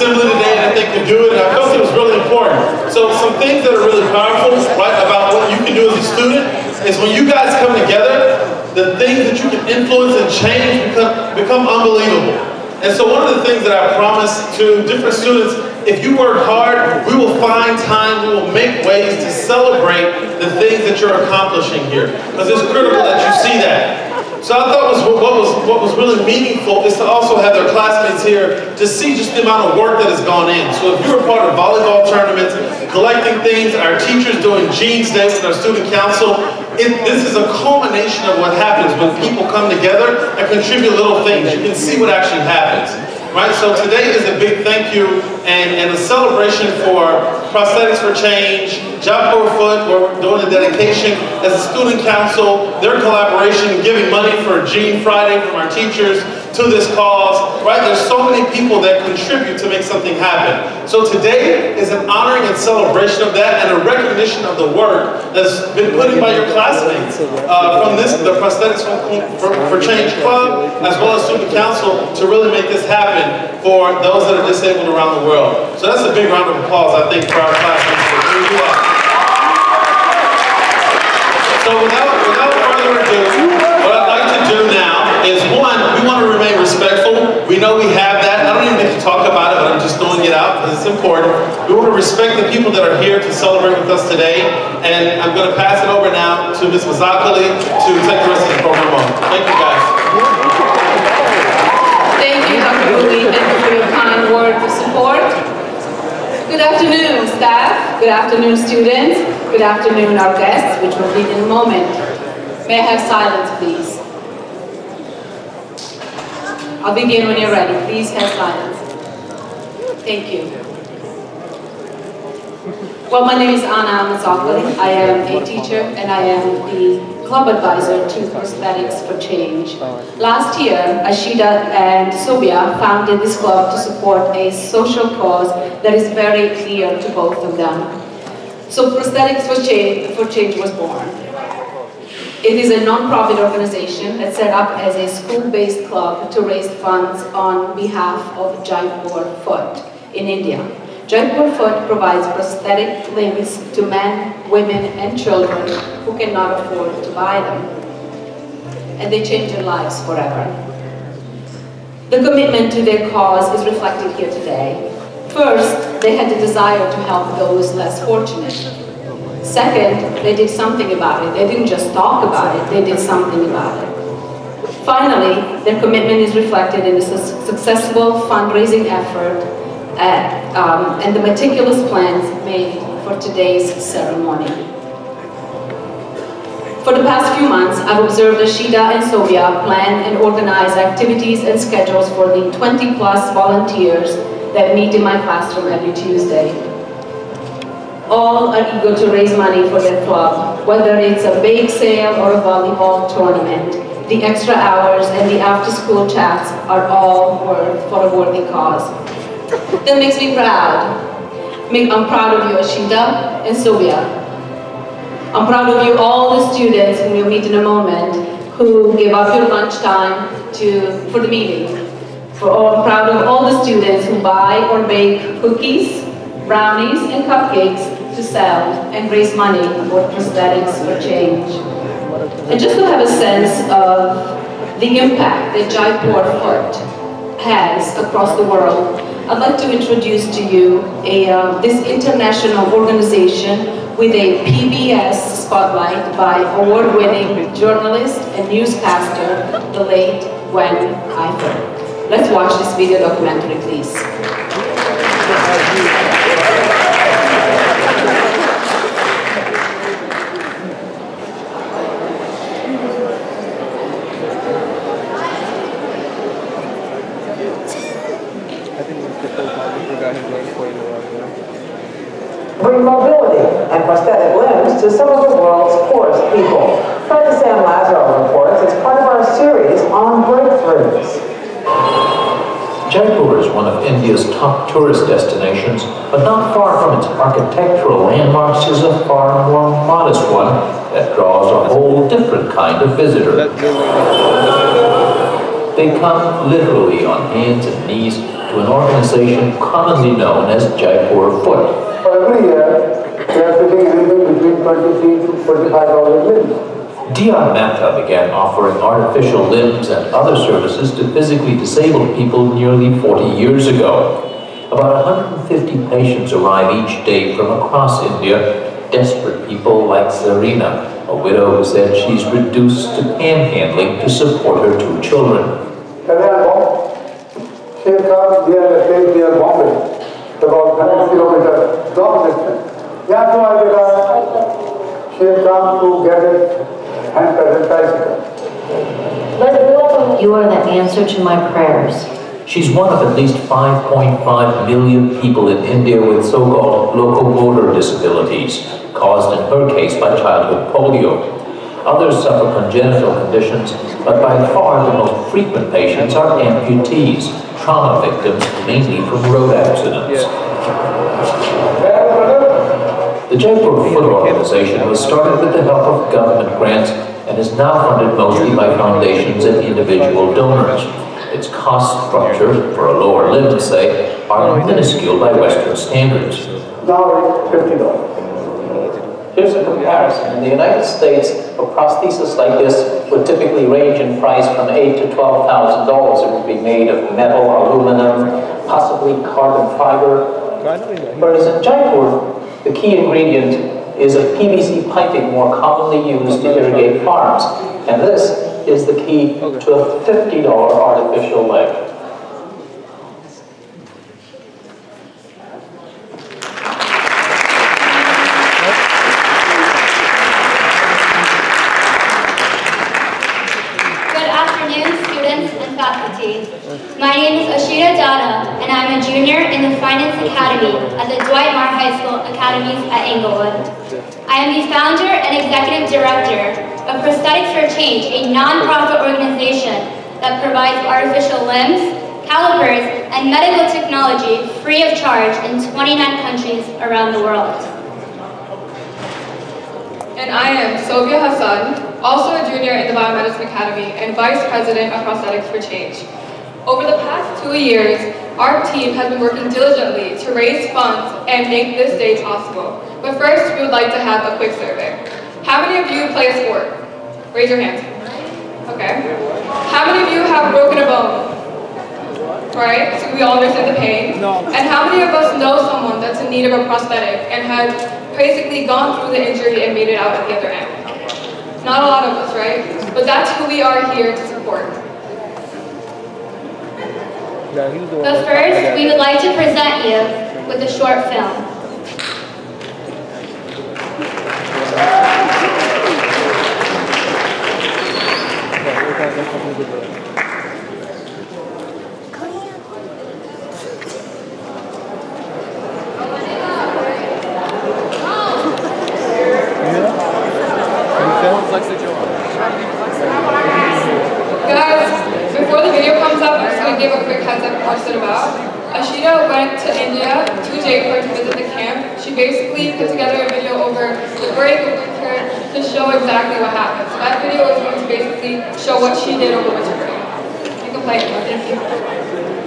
assembly today that they could do it, and I felt it was really important. So some things that are really powerful, right, about what you can do as a student is when you guys come together, the things that you can influence and change become unbelievable. And so one of the things that I promise to different students, if you work hard, we will find time, we will make ways to celebrate the things that you're accomplishing here. Because it's critical that you see that. So I thought what was really meaningful is to also have their classmates here to see just the amount of work that has gone in. So if you're a part of volleyball tournaments, collecting things, our teachers doing Jeans Day with our student council, this is a culmination of what happens when people come together and contribute little things. You can see what actually happens. Right, so today is a big thank you and a celebration for Prosthetics for Change, Jaipur Foot, where we're doing the dedication as a student council, their collaboration, giving money for Jean Friday from our teachers to this cause, right? There's so many people that contribute to make something happen. So today is an honoring and celebration of that and a recognition of the work that's been put in by your classmates from the Prosthetics for Change Club, as well as Student Council, to really make this happen for those that are disabled around the world. So that's a big round of applause, I think, for our classmates for doing that. So without further ado, what I'd like to do now is, one, we want to remain respectful. We know we have that. I don't even get to talk about it, but I'm just throwing it out because it's important. We want to respect the people that are here to celebrate with us today. And I'm going to pass it over now to Ms. Mazakali to take the rest of the program on. Thank you, guys. Thank you, Dr. Bowie. Thank you for your kind words of support. Good afternoon, staff. Good afternoon, students. Good afternoon, our guests, which will be in a moment. May I have silence, please? I'll begin when you're ready. Please have silence. Thank you. Well, my name is Anna Mazakali. I am a teacher and I am the club advisor to Prosthetics for Change. Last year, Ashida and Sobia founded this club to support a social cause that is very clear to both of them. So Prosthetics for Change was born. It is a non-profit organization that's set up as a school-based club to raise funds on behalf of Jaipur Foot in India. Jaipur Foot provides prosthetic limbs to men, women, and children who cannot afford to buy them. And they change their lives forever. The commitment to their cause is reflected here today. First, they had the desire to help those less fortunate. Second, they did something about it. They didn't just talk about it, they did something about it. Finally, their commitment is reflected in the successful fundraising effort and the meticulous plans made for today's ceremony. For the past few months, I've observed Ashida and Sobia plan and organize activities and schedules for the 20+ volunteers that meet in my classroom every Tuesday. All are eager to raise money for their club, whether it's a bake sale or a volleyball tournament. The extra hours and the after-school chats are all for a worthy cause. That makes me proud. I'm proud of you, Ashida and Sobia. I'm proud of you, all the students whom you'll meet in a moment, who give up your lunchtime for the meeting. I'm proud of all the students who buy or bake cookies, brownies, and cupcakes to sell and raise money for Prosthetics for Change. And just to have a sense of the impact that Jaipur Foot has across the world, I'd like to introduce to you this international organization with a PBS spotlight by award-winning journalist and newscaster, the late Gwen Ifer. Let's watch this video documentary, please. Bring mobility and prosthetic limbs to some of the world's poorest people. Fred Sam Lazaro reports it's part of our series on breakthroughs. Jaipur is one of India's top tourist destinations, but not far from its architectural landmarks is a far more modest one that draws a whole different kind of visitor. They come literally on hands and knees to to an organization commonly known as Jaipur Foot. Every year, we are fitting anything between 23 to 45,000 limbs. Dion Mehta began offering artificial limbs and other services to physically disabled people nearly 40 years ago. About 150 patients arrive each day from across India, desperate people like Zarina, a widow who said she's reduced to panhandling to support her 2 children. She has come here at a place near Bombay, about 100 kilometers long distance. She has come to get a hand-pedal bicycle. You are the answer to my prayers. She's one of at least 5.5 million people in India with so-called locomotor disabilities, caused in her case by childhood polio. Others suffer congenital conditions, but by far the most frequent patients are amputees, trauma victims mainly from road accidents. The Jaipur Foot organization was started with the help of government grants and is now funded mostly by foundations and individual donors. Its cost structure, for a lower limb, say, are minuscule by Western standards. Now it's $50. Here's a comparison. In the United States, a prosthesis like this would typically range in price from $8,000 to $12,000. It would be made of metal, aluminum, possibly carbon fiber. Whereas in Jaipur, the key ingredient is a PVC piping more commonly used to irrigate farms. And this is the key to a $50 artificial leg. My name is Ashita Dada, and I'm a junior in the Finance Academy at the Dwight High School Academies at Englewood. I am the founder and executive director of Prosthetics for Change, a non-profit organization that provides artificial limbs, calipers, and medical technology free of charge in 29 countries around the world. And I am Sylvia Hassan, also a junior in the Biomedicine Academy and Vice President of Prosthetics for Change. Over the past 2 years, our team has been working diligently to raise funds and make this day possible. But first, we would like to have a quick survey. How many of you play a sport? Raise your hands. Okay. How many of you have broken a bone? Right? So we all understand the pain. And how many of us know someone that's in need of a prosthetic and has basically gone through the injury and made it out at the other end? Not a lot of us, right? But that's who we are here to support. But first, we would like to present you with a short film. Guys, before the video comes up, I'm just going to give a quick heads up of what's it about. Ashita went to India, to Jaipur, to visit the camp. She basically put together a video over the break of winter to show exactly what happened. So that video is going to basically show what she did over winter break. You can play it within a few minutes.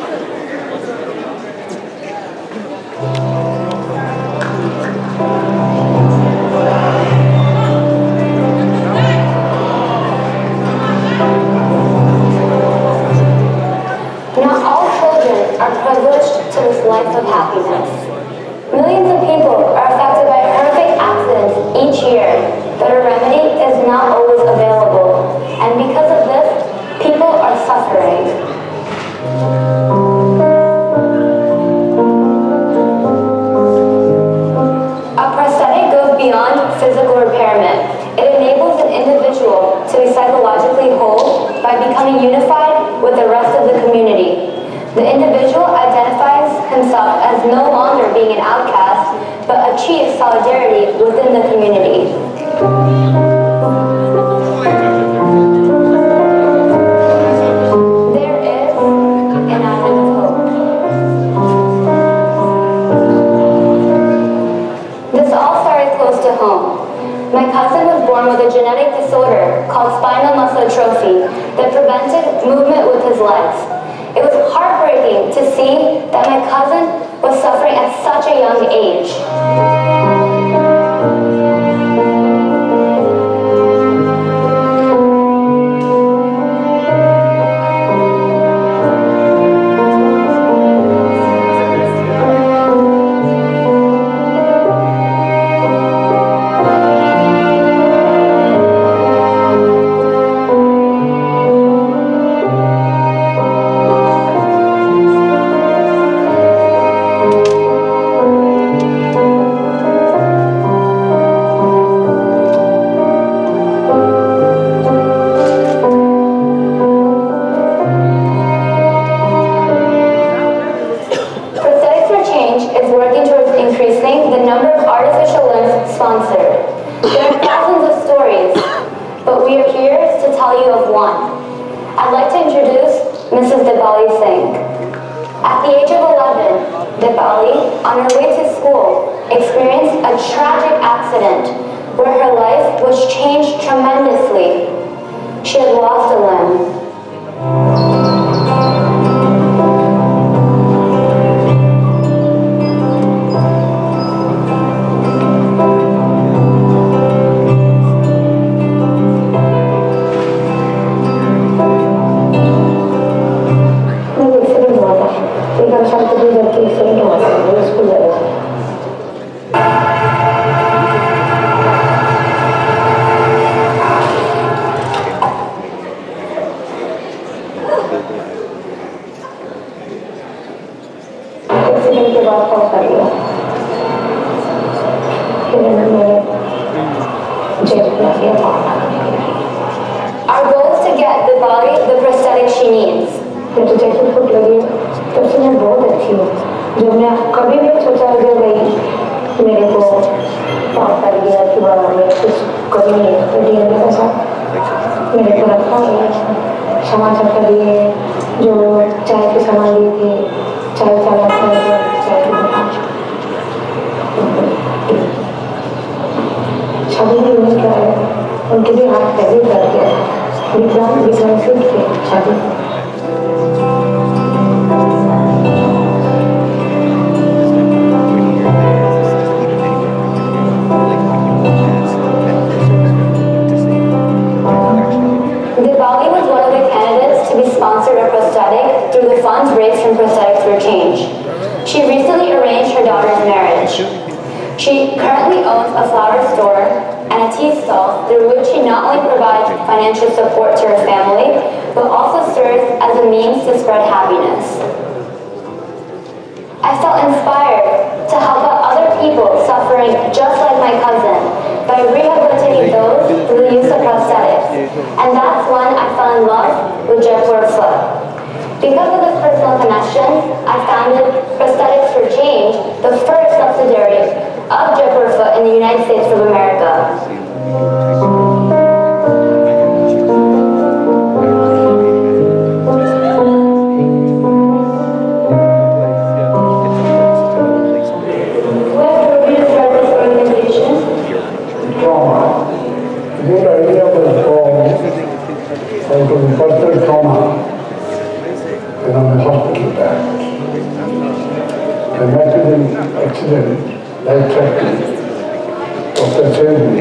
To this life of happiness. Millions of people are affected by horrific accidents each year, but a remedy is not always available, and because of this, people are suffering. A prosthetic goes beyond physical impairment. It enables an individual to be psychologically whole by becoming unified with the rest of the community. The individual identifies himself as no longer being an outcast, but achieves solidarity within the community. There is an island of hope. This all started close to home. My cousin was born with a genetic disorder called spinal muscular atrophy that prevented movement with his legs. It was heartbreaking to see that my cousin was suffering at such a young age. Our goal is to get the body the prosthetic she needs. जब Jaipur foot लगी तब से मैं बहुत अच्छी हूँ। जब मैं कभी भी सोचा जो भाई मेरे को पाँव कर गया कि बाबा मैं कुछ कभी नहीं तो डीएनए का साथ मेरे को रखा है सामान सब कर दिए जो चाय के सामान लिए थे चाय चाय चाय की दुकान शादी भी उन्हें क्या है उनके भी हाथ पहले कर दिया विक्रम सिंह के शादी sponsored a prosthetic through the funds raised from Prosthetics for Change. She recently arranged her daughter's marriage. She currently owns a flower store and a tea stall through which she not only provides financial support to her family, but also serves as a means to spread happiness. I felt inspired to help out other people suffering just like my cousin by rehabilitating those through the use of prosthetics. And that's when I fell in love with Jaipur Foot. Because of this personal connection, I founded Prosthetics for Change, the first subsidiary of Jaipur Foot in the United States of America. Personal trauma and on the hospital bed. I met with an accident, life-threatening. Doctor saved me.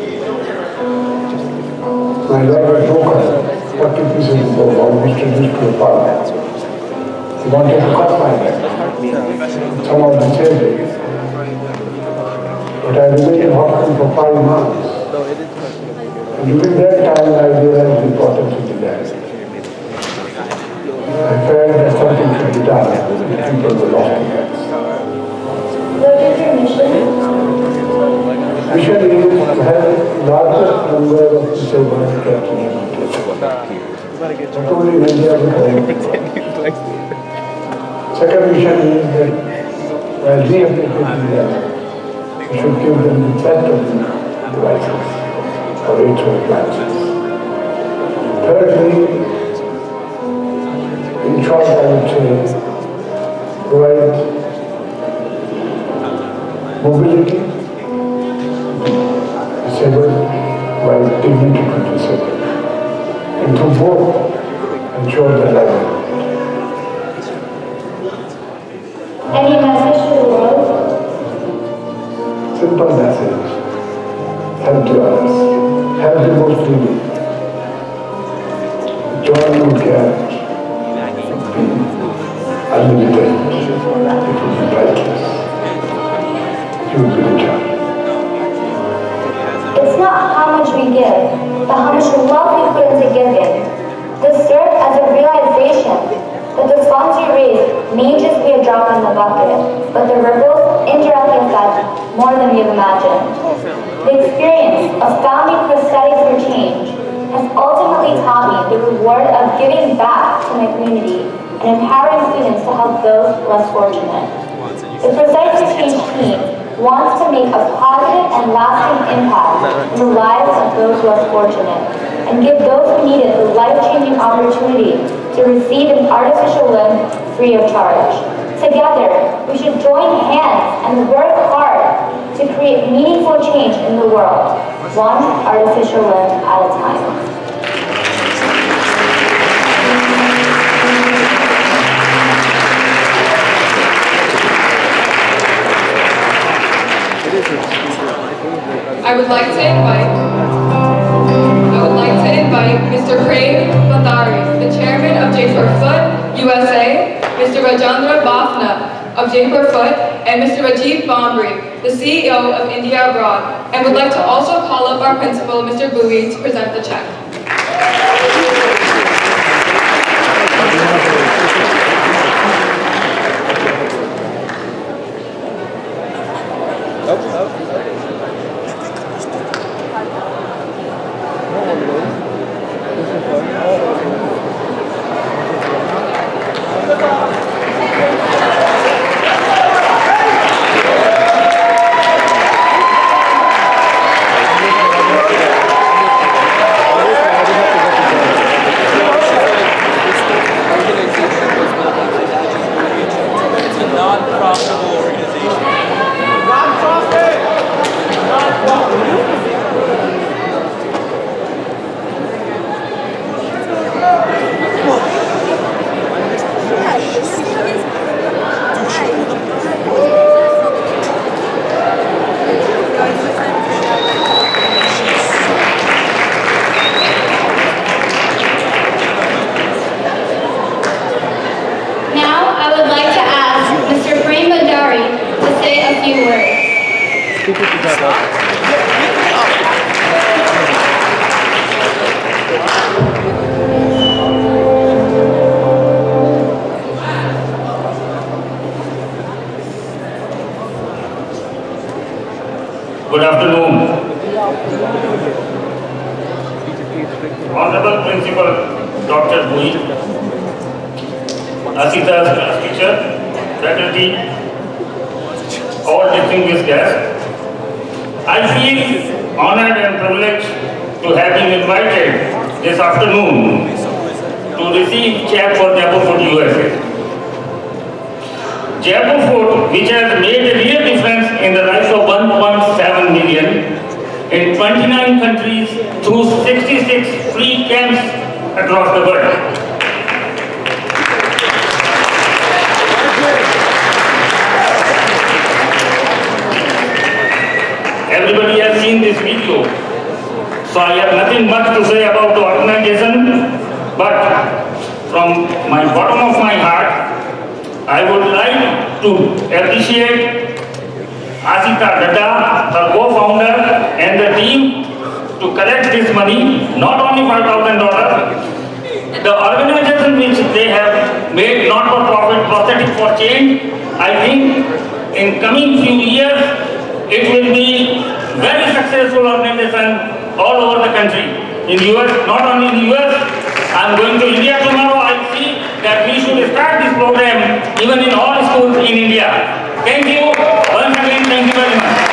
My leg was broken, 40 pieces of bone, almost reduced to a pulp. He wanted to cut my leg. Somehow they saved it. But I remained in hospital for 5 months. And during that time, I realized the importance of the leg. I felt that something should be done if people were lost in legs. What is your mission? Mission is to help largest number of disabled practitioners. Not only in India but worldwide. Second mission is that while rehabilitating them, we should give them the best of the devices for each of the classes. Thirdly, in short, I would say, provide mobility, disabled, while dignity to disabled. And through both, I and showed that I did. Any message to the world? Simple message. Help to others. Help the most needy. Joy you get be unlimited. It will be priceless. You will be the judge. It's not how much we give, but how much love we put into giving. This serves as a realization that the funds we raise may just be a drop in the bucket, but the ripples indirectly affect more than we've imagined. The experience of founding Prosthetics for Change has ultimately taught me the reward of giving back to my community and empowering students to help those less fortunate. The Prosthetics for Change team wants to make a positive and lasting impact in the lives of those less fortunate and give those who need it the life-changing opportunity to receive an artificial limb free of charge. Together, we should join hands and work hard to create meaningful change in the world, one artificial limb at a time. I would like to invite Mr. Prem Bandari, the chairman of Jaipur Foot, USA, Mr. Rajendra Bafna of Jaipur Foot, and Mr. Rajiv Bambri, the CEO of India Abroad, and would like to also call up our principal, Mr. Bowie, to present the check. Good afternoon. Honorable Principal Dr. Dwight, Asita's class teacher, faculty, all distinguished guests, I feel honored and privileged to have been invited this afternoon to receive check for Jaipur Foot USA. Jaipur Foot, which has made a real difference in the lives of 1.7 million in 29 countries through 66 free camps across the world. Everybody has seen this video, so I have nothing much to say about the organization, but from my bottom of my heart, I would like to appreciate Asita Dada, her co-founder, and the team to collect this money, not only $5,000. The organization which they have made not-for-profit Prosthetics for Change, I think in coming few years, it will be very successful organization all over the country. In US, not only in US, I'm going to India tomorrow. I see that we should start this program even in all schools in India. Thank you. Once again, thank you very much.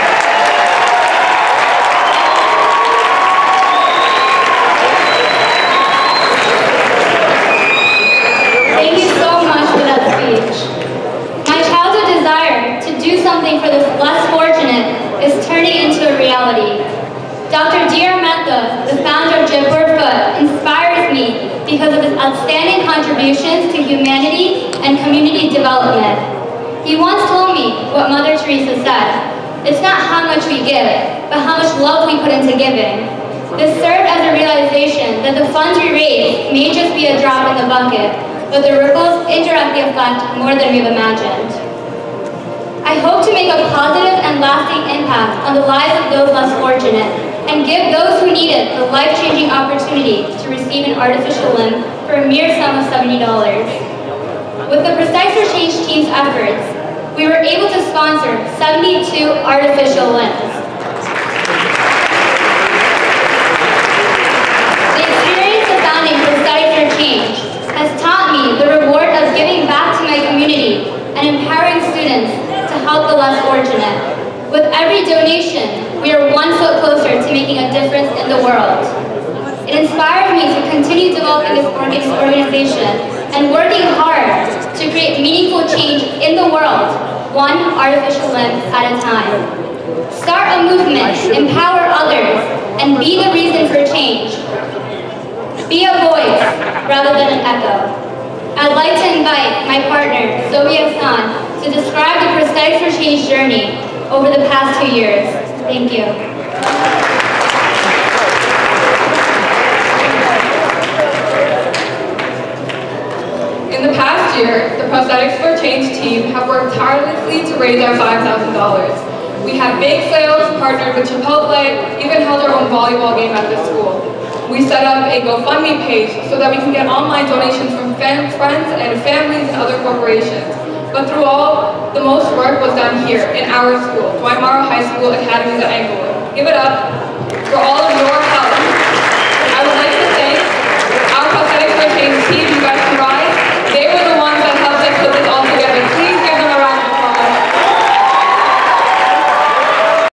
Thank you so much for that speech. My childhood desire to do something for the less fortunate is turning into a reality. Dr. D.R. Mehta, the founder of Jaipur Foot, inspires me because of his outstanding contributions to humanity and community development. He once told me what Mother Teresa said, "It's not how much we give, but how much love we put into giving." This served as a realization that the funds we raise may just be a drop in the bucket, but the ripples indirectly affect more than we've imagined. I hope to make a positive and lasting impact on the lives of those less fortunate and give those who need it the life-changing opportunity to receive an artificial limb for a mere sum of $70. With the Prosthetics for Change team's efforts, we were able to sponsor 72 artificial limbs. The experience of founding Prosthetics for Change has taught me the reward of giving back to my community and empowering students to help the less fortunate. With every donation, we are one foot closer to making a difference in the world. It inspires me to continue developing this organization and working hard to create meaningful change in the world, one artificial limb at a time. Start a movement, empower others, and be the reason for change. Be a voice rather than an echo. I'd like to invite my partner, Sophia Hassan, to describe the Prosthetics for Change journey over the past 2 years. Thank you. In the past year, the Prosthetics for Change team have worked tirelessly to raise our $5,000. We have bake sales, partnered with Chipotle, even held our own volleyball game at the school. We set up a GoFundMe page so that we can get online donations from friends and families and other corporations. But through all, the most work was done here in our school, Dwight Morrow High School, Academies at Englewood. Give it up for all